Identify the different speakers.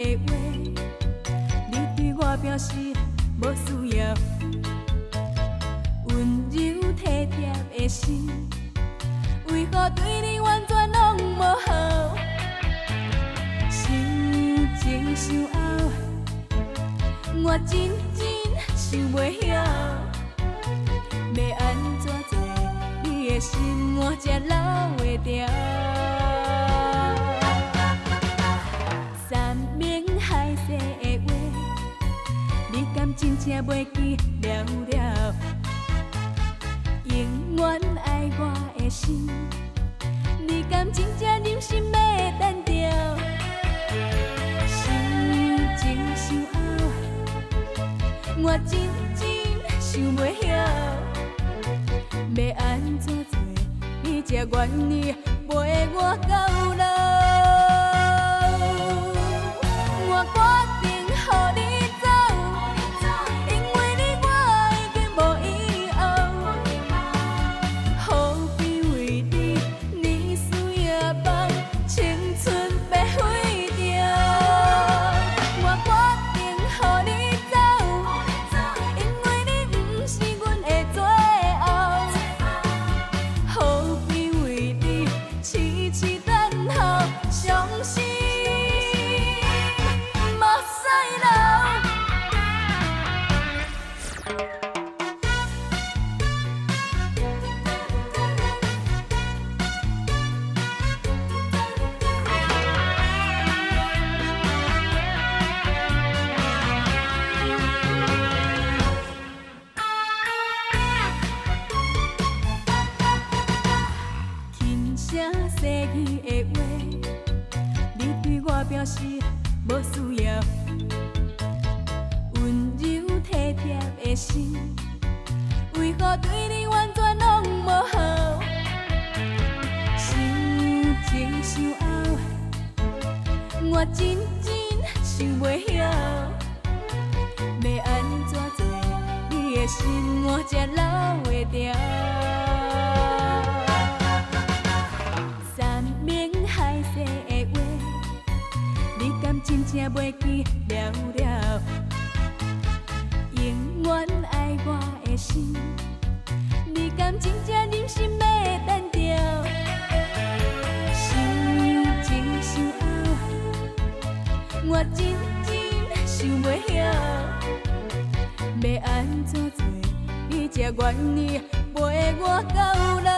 Speaker 1: 的话，你对我表示无需要。温柔体贴的心，为何对你完全拢无好？想前想后，我真想袂晓，要安怎做你的心我才留会住？山盟海誓的话，你敢真正袂记了了？永远爱我的心，你敢真正忍心要等着？想前想后，我真想袂晓，要安怎做你才愿意陪我到老？我决定予你走，因为你我已经无以后。何必为你年岁也放，青春白费掉？我决定予你走，因为你不是阮的最后。何必为你痴痴等候，伤心目屎流？轻声细语的话，你对我表示无需要。温柔体贴的心，为何对你完全拢无好？想前想后，我真想袂晓，要安怎做你的心我才留会住？山盟海誓的话，你敢真正袂记了了？永远爱我的心，你敢真正忍心要等着？想前想后，我真想袂晓，要安怎做你才愿意陪我到老？